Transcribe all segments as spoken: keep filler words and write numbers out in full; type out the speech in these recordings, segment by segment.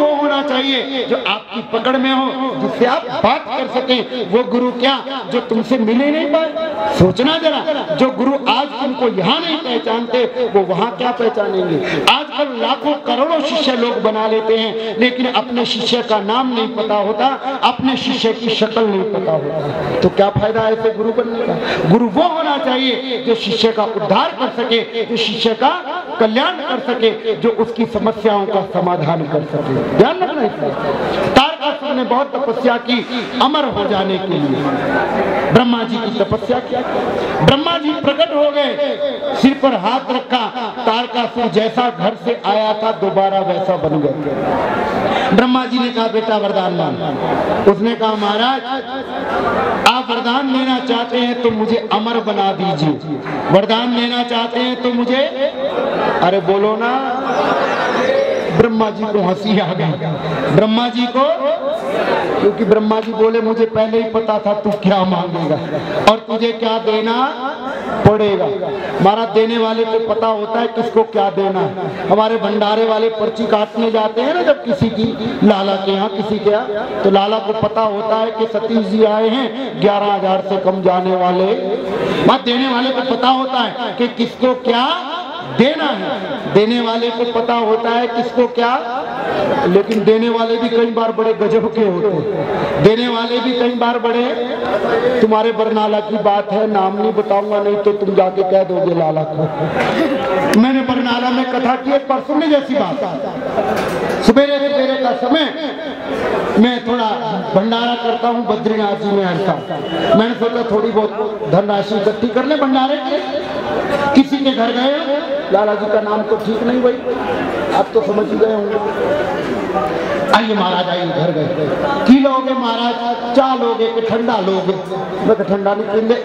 वो होना चाहिए जो आपकी पकड़ में हो, जिससे आप बात कर सके। वो गुरु क्या जो तुमसे मिले नहीं पाए? सोचना जरा, जो गुरु आज तुमको यहाँ नहीं पहचानते वो वहाँ क्या पहचानेंगे? आजकल लाखों करोड़ों शिष्य लोग बना लेते हैं, लेकिन अपने शिष्य का नाम नहीं पता होता, अपने शिष्य की शक्ल नहीं पता होता, तो क्या फायदा ऐसे गुरु बनने का? गुरु वो होना चाहिए जो शिष्य का उद्धार कर सके, जो शिष्य का कल्याण कर सके, जो उसकी समस्याओं का समाधान कर सके। ध्यान रखना इसका। तारकासुर ने बहुत तपस्या की अमर हो जाने के लिए। ब्रह्मा जी की तपस्या की, ब्रह्मा जी प्रकट हो गए, सिर पर हाथ रखा, तारकासुर जैसा घर से आया था दोबारा वैसा बन गया। ब्रह्मा जी ने कहा बेटा वरदान मांग। उसने कहा महाराज आप वरदान लेना चाहते हैं तो मुझे अमर बना दीजिए, वरदान लेना चाहते हैं तो मुझे, अरे बोलो ना। ब्रह्मा जी को हंसी आ गई, ब्रह्मा जी को, क्योंकि ब्रह्मा जी बोले मुझे पहले ही पता था तू क्या मांगेगा और तुझे क्या देना पड़ेगा। महाराज देने वाले को पता होता है किसको क्या देना है। हमारे भंडारे वाले पर्ची काटने जाते हैं ना जब किसी की, लाला के यहाँ किसी के यहाँ, तो लाला को पता होता है कि सतीश जी आए हैं ग्यारह हजार से कम जाने वाले। बात देने वाले को पता होता है कि किसको क्या देना है, देने वाले को पता होता है किसको क्या। लेकिन देने वाले भी कई बार बड़े गजब के होते हैं, देने वाले भी कई बार बड़े, तुम्हारे बरनाला की बात है, नाम नहीं बताऊंगा नहीं तो तुम जाके कह दोगे लाला को। मैंने बरनाला में कथा की एक परसों में जैसी बात, सवेरे सवेरे का समय मैं थोड़ा भंडारा करता हूँ बद्रीनाथ जी में हर साल। मैंने सोचा थोड़ी बहुत धनराशि इकट्ठी कर ले भंडारे के। किसी के घर गए, लाला जी का नाम तो ठीक नहीं भाई, आप तो समझ ही गए होंगे। आइए महाराज आइए, घर गए, की लोगे महाराज? चाह लोगे कि ठंडा लोगे? मैं तो ठंडा नहीं पींदे,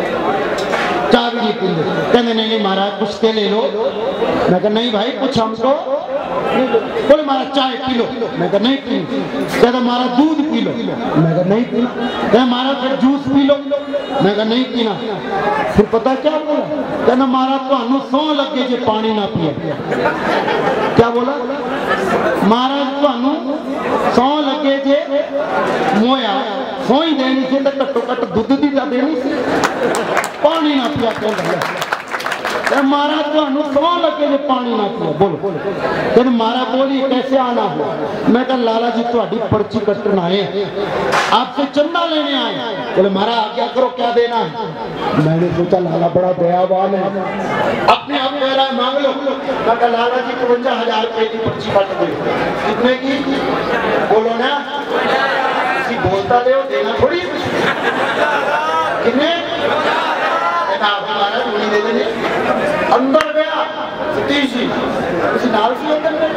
चाह भी नहीं पींदे। कहते नहीं नहीं महाराज कुछ ते ले लो। मैं कहा नहीं भाई कुछ हमको। बोले महाराज चाय पी लो। मैं कहा नहीं पी। कहते महाराज दूध पी लो। मैं कहा नहीं पीना। कहते महाराज फिर जूस पी लो। मैं कहा नहीं पीना। फिर पता क्या बोला? कहना महाराज तो सौ लगे जे पानी ना पिए। क्या बोला? महाराज तो सौ लगे जे मोया सौ ही देनी से तो घट्टो घट दुध दी देनी से, पानी ना पिया। कहते महाराज तो सौ लगे जे पानी ना पिया। बोलो कहते महाराज बोली कैसे आना हो? मैं कहा लाला जी थोड़ी पर्ची कटन आए, आपसे चंदा लेने आए। बोले महाराज आज्ञा करो क्या देना है? मैंने सोचा लाला बड़ा दयावान है, अपने आप मेरा मांग लो। मैं कहा लाला जी पचवंजा हजार रुपए की पर्ची कट दे। कितने की? बोलो ना, बोलता दे देना थोड़ी। कितने? दे देंगे। अंदर गया सतीश जी, नाल से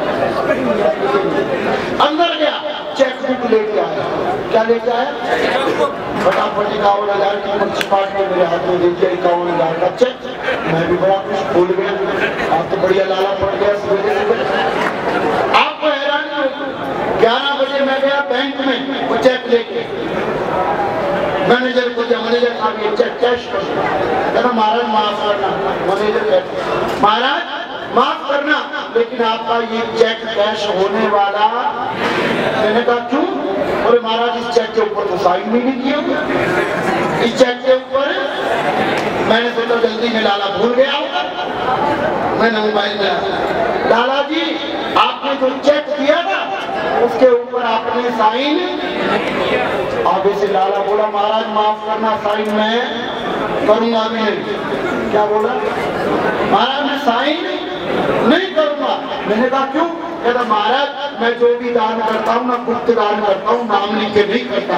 अंदर गया, चेक बुक लेके आया। क्या लेके आया? फटाफट इक्यावन हजार की पर्ची काट के मेरे हाथ में दे दिया, इक्यावन हजार का चेक। मैं भी बड़ा कुछ भूल गया, आप तो बढ़िया लाला पड़ गया सवेरे सवेरे। आपको हैरान ग्यारह बजे मैं गया बैंक में वो चेक लेके, मैनेजर को मैनेजर साहब ये चेक कैश कर। महाराज माफ करना। मैनेजर महाराज माफ करना लेकिन आपका ये चेक कैश होने वाला। मैंने कहा क्यों? बोले महाराज इस चेक के ऊपर तो साइन भी नहीं किया। इस चेक के ऊपर मैंने सोचा जल्दी में लाला भूल गया होगा। मैंने मोबाइल में लाला जी आपने जो चेक दिया था उसके ऊपर आपने साइन। आगे से लाला बोला महाराज माफ करना साइन मैं करूंगा भी नहीं। क्या बोला? महाराज मैं साइन नहीं करूंगा। मैंने कहा क्यों? कहता महाराज मैं जो भी दान करता हूँ ना गुप्त दान करता हूँ, नाम लिख के नहीं करता।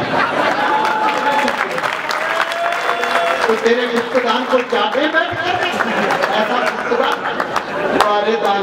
तो तेरे गुप्त दान को चाहते बैठ ऐसा गुप्त दान दान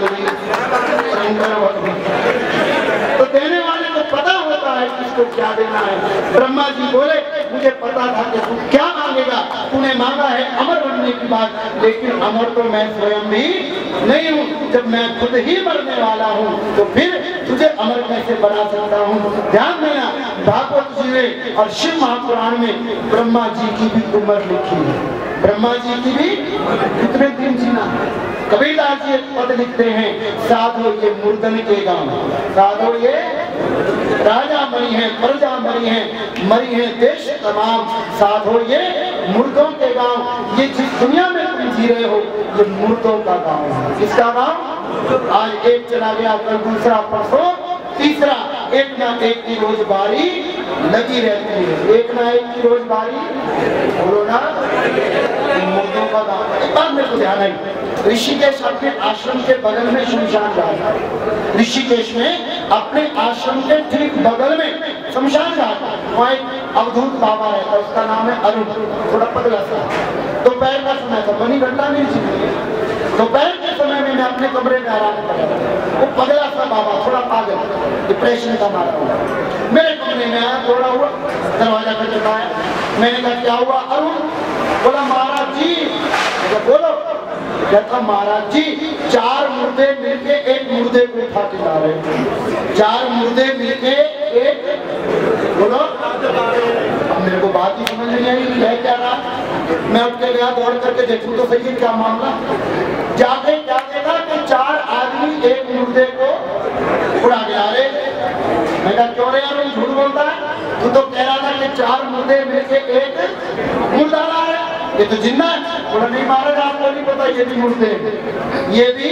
तो देने वाले को पता होता है किसको क्या देना है। ब्रह्मा जी बोले मुझे पता था कि तू क्या मांगेगा, तूने मांगा है अमर बनने की बात, लेकिन अमर तो मैं स्वयं भी नहीं हूँ। जब मैं खुद ही मरने वाला हूँ तो फिर तुझे अमर कैसे बना सकता हूँ? ध्यान देना, भागवत जी में और शिव महापुराण में ब्रह्मा जी की भी उम्र लिखी है। ब्रह्मा जी की भी कितने दिन जीना। कबीरदास जी पद लिखते हैं साधो ये मुर्दन के गांव, साधो ये राजा मरी हैं, प्रजा मरी हैं, मरी हैं देश तमाम। साथ हो ये मुर्दों के गांव, ये जिस दुनिया में तुम जी रहे हो ये मुर्दों का गांव है। किसका गांव? आज एक चला गया, कल दूसरा, परसों तीसरा। एक ना एक की रोज बारी लगी रहती है, एक ना एक की रोज बारी, बोलो ना, मुर्दों का गांव। एक बात मेरे को ध्यान आई, ऋषिकेश अपने आश्रम के बगल में शमशान घाट है। ऋषिकेश में अपने आश्रम के ठीक बगल में शमशान घाट है। वहाँ एक अवधूत बाबा रहता है, उसका नाम है अरुण, थोड़ा पतला सा। दोपहर का समय था, बनी घंटा नहीं थी। दोपहर के समय में मैं अपने कमरे में आराम कर रहा था। वो पगला सा बाबा, थोड़ा पागल, डिप्रेशन का मारा हुआ, मेरे कमरे में आया, थोड़ा हुआ, दरवाजा पर चढ़ाया। मैंने कहा क्या हुआ अरुण? बोला महाराज जी। बोलो। कहता महाराज जी चार मुर्दे मिलके एक मुर्दे को उठा के ला रहे, चार मुर्दे मिलके एक, बोलो। अब मेरे को बात ही समझ नहीं आई है क्या रहा। मैं उठ के गया, दौड़ करके देखूं तो सही है क्या मामला। जाके क्या देखा कि चार आदमी एक मुर्दे को उड़ा के ला रहे। मैं कहा क्यों रे यार झूठ बोलता है, तू तो कह रहा था कि चार मुर्दे मिलके एक मुर्दा ला रहे, ये तो जिन्ना है। बोला नहीं महाराज आपको नहीं पता, ये भी मुर्दे, ये भी।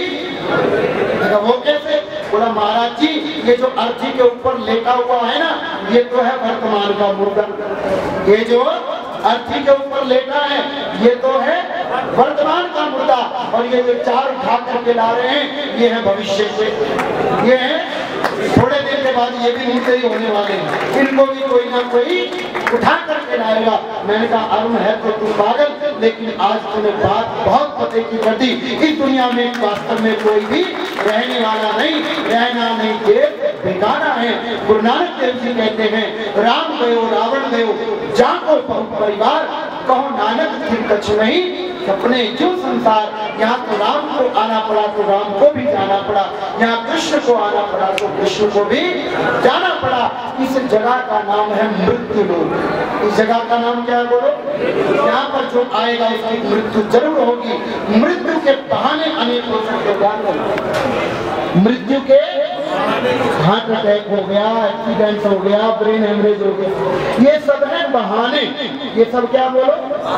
वो कैसे? बोला महाराज जी ये जो अर्थी के ऊपर लेटा हुआ है ना, ये तो है वर्तमान का मुर्दा। ये जो अर्थी के ऊपर लेटा है ये तो है वर्तमान का मुर्दा, और ये जो चार उठा करके ला रहे हैं ये है भविष्य के, ये है थोड़े देर के बाद ये भी मुर्दे ही होने वाले हैं, इनको भी कोई ना कोई उठा करके लाएगा। मैंने कहा अरुण है तो तू पागल, लेकिन आज तूने बात बहुत पते की कर दी। इस दुनिया में वास्तव में कोई भी रहने वाला नहीं, रहना नहीं देव बेगाना है। गुरु नानक देव जी कहते हैं राम गयो रावण गयो जाको परिवार, कहो नानक फिर कछ नहीं सपने जो संसार। यहाँ तो राम को आना पड़ा तो राम को भी जाना पड़ा, यहाँ कृष्ण को आना पड़ा तो कृष्ण को भी जाना पड़ा। इस जगह का नाम है मृत्यु लोक। इस जगह का नाम क्या है बोलो? यहाँ पर जो आएगा उसकी मृत्यु जरूर होगी। मृत्यु के बहाने अनेक हो सकते हैं, मृत्यु के हार्ट अटैक हो गया, एक्सीडेंट हो गया, ब्रेन हेमरेज हो गया, ये सब है बहाने। ये सब क्या बोलो?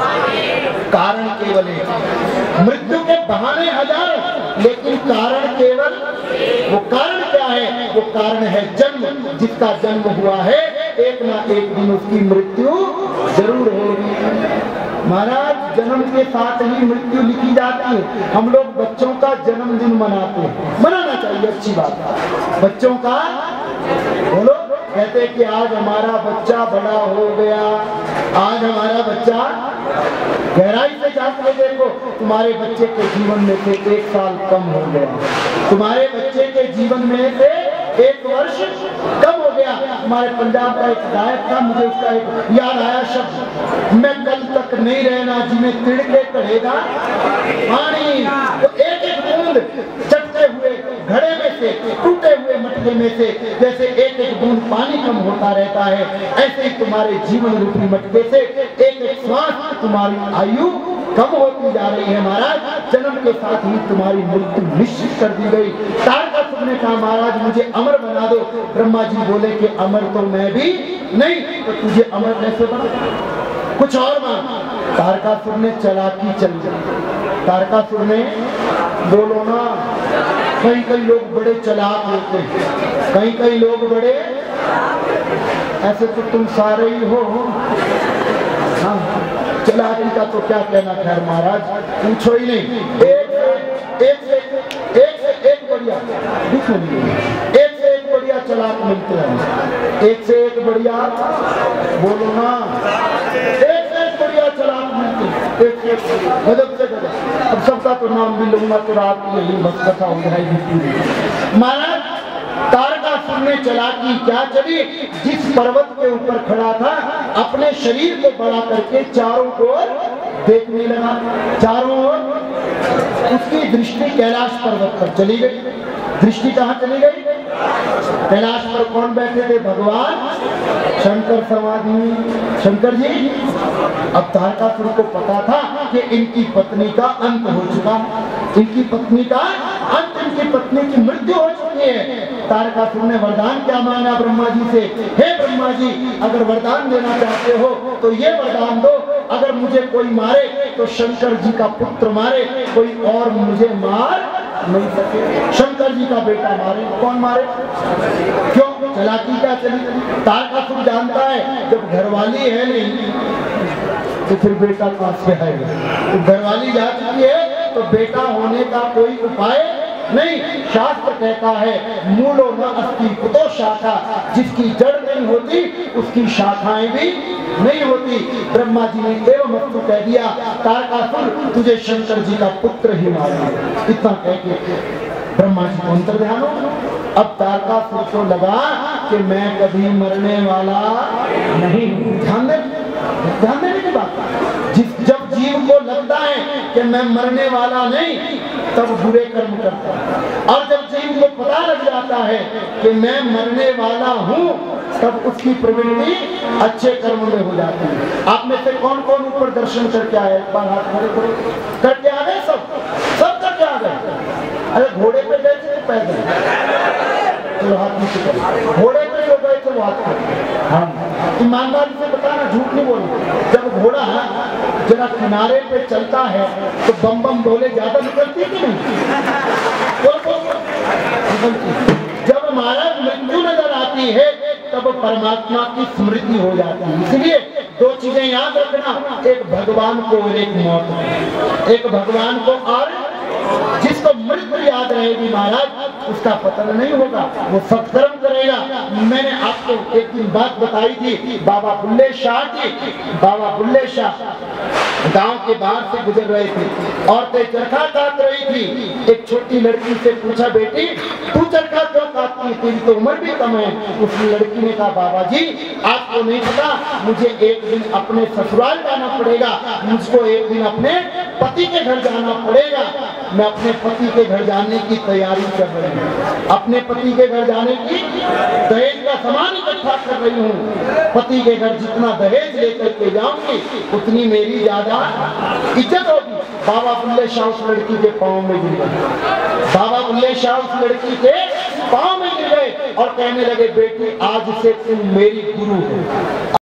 कारण केवल है। मृत्यु के बहाने हजार, लेकिन कारण केवल, वो कारण क्या है? वो कारण है जन्म। जिसका जन्म हुआ है एक ना एक दिन उसकी मृत्यु जरूर होगी। महाराज जन्म के साथ ही मृत्यु लिखी जाती है। हम लोग बच्चों का जन्मदिन मनाते हैं, मनाना चाहिए, अच्छी बात है। बच्चों का बोलो, कहते कि आज हमारा बच्चा बड़ा हो गया, आज हमारा बच्चा, गहराई से जाकर देखो तुम्हारे बच्चे के जीवन में से एक साल कम हो गया, तुम्हारे बच्चे के जीवन में से एक वर्ष कम हो गया। हमारे पंजाब का एक गायक था, मुझे उसका एक याद आया शब्द, मैं कल तक नहीं रहना जिन्हें तिड़के करेगा पानी। तो एक एक बूंद चटते हुए घड़े में से, टूटे हुए मटके में से जैसे एक एक बूंद पानी कम होता रहता है, ऐसे ही तुम्हारे जीवन रूपी मटके से एक एक श्वास तुम्हारी आयु कम होती जा रही है। महाराज जन्म के साथ ही तुम्हारी मृत्यु निश्चित कर दी गई। तारकासुर ने कहा महाराज मुझे अमर बना दो। ब्रह्मा जी बोले कि अमर तो मैं भी नहीं, तो तुझे अमर कैसे बना? कुछ और मांग। तारकासुर ने चालाकी चल गई। तारकासुर ने, बोलो ना, कई कई लोग बड़े चालाक होते हैं, कई कई लोग बड़े, ऐसे तो तुम सारे ही हो। हाँ, चालाकी का तो क्या कहना, खैर महाराज पूछो ही नहीं। एक से एक से एक से एक बढ़िया, एक से एक बढ़िया चालाक मिलते हैं, एक से एक बढ़िया, बोलो ना, एक से एक बढ़िया चालाक मिलते हैं, एक से एक गजब से गजब। अब सबका तो नाम भी लूंगा तो रात में यही बस कथा हो जाएगी। महाराज तारकासुर ने चालाकी क्या चली, जिस पर्वत के ऊपर खड़ा था अपने शरीर को बड़ा करके चारों ओर देखने लगा, चारों ओर उसकी दृष्टि कैलाश पर्वत पर चली गई। दृष्टि कहाँ चली गई? कैलाश पर कौन बैठे थे? भगवान शंकर समाधि, शंकर जी। अब तारकासुर को पता था कि इनकी पत्नी का अंत हो चुका, इनकी पत्नी का अंत, इनकी पत्नी की मृत्यु हो चुकी करनी है। तारकासुर ने वरदान क्या मांगा ब्रह्मा जी से, हे ब्रह्मा जी अगर वरदान देना चाहते हो तो ये वरदान दो, अगर मुझे कोई मारे तो शंकर जी का पुत्र मारे, कोई और मुझे मार नहीं सके। शंकर जी का बेटा मारे, कौन मारे? क्यों? चलाकी क्या चली? तारकासुर जानता है जब घरवाली है नहीं तो फिर बेटा कहां से आएगा। तो घरवाली जा चुकी है तो बेटा होने का कोई उपाय नहीं। शास्त्र कहता है मूलो न अस्ति कुतो शाखा, जिसकी जड़ नहीं होती उसकी शाखाएं भी नहीं होती। ब्रह्मा जी ने एवं वस्तु कह दिया, तारकासुर तुझे शंकर जी का पुत्र ही मारेगा। इतना कह के ब्रह्मा जी को अंतर्ध्यान हो। अब तारकासुर को लगा कि मैं कभी मरने वाला नहीं। ध्यान दे, ध्यान देने की बात, जिस जब जीव को लगता है कि मैं मरने वाला नहीं तब बुरे कर्म करता है, और जब जीव को पता लग जाता है कि मैं मरने वाला हूँ तब उसकी प्रवृत्ति अच्छे कर्म में हो जाती है। आप में से कौन कौन ऊपर दर्शन करके आए? एक बार हाथ खड़े करो। करके आ गए सब? सब करके आ गए? अरे घोड़े पे गए थे पैदल? तो हाथ नीचे करो। घोड़े पे जो गए थे वो हाथ करो। हाँ, ईमानदारी से बताना, झूठ नहीं बोलना। जब घोड़ा जरा किनारे पे चलता है तो बम बम बोले ज्यादा निकलती कि नहीं? बोल बोल जब हमारा मृत्यु नजर आती है तब परमात्मा की स्मृति हो जाती है। इसलिए दो चीजें याद रखना, एक भगवान को और एक मौत। एक भगवान को और जिसको मृत्यु याद रहेगी महाराज उसका पतन नहीं होगा, वो सत्कर्म करेगा। मैंने आपको एक दिन बात बताई थी, बाबा बुल्ले शाह की। बाबा बुल्ले शाह गांव के बाहर से गुजर रहे थे, औरतें चरखा काट रही थी। एक छोटी लड़की से पूछा, बेटी तू चरखा क्यों काटती है, तेरी तो उम्र भी कम है। उस लड़की ने कहा, बाबा जी आपको नहीं पता, मुझे एक दिन अपने ससुराल जाना पड़ेगा, मुझको एक दिन अपने पति के घर जाना पड़ेगा। मैं अपने पति के घर जाने की तैयारी कर रही हूँ, अपने पति के घर जाने की दहेज का सामान इकट्ठा कर रही हूँ। पति के घर जितना दहेज लेकर के जाऊंगी उतनी मेरी ज्यादा इज्जत होगी। बाबा बुल्ले शाह उस लड़की के पाँव में गिर गए। बाबा बुल्ले शाह उस लड़की के पाँव में गिर गए और कहने लगे, बेटी आज से तुम मेरी गुरु हो।